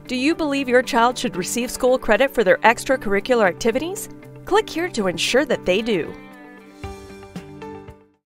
Do you believe your child should receive school credit for their extracurricular activities? Click here to ensure that they do.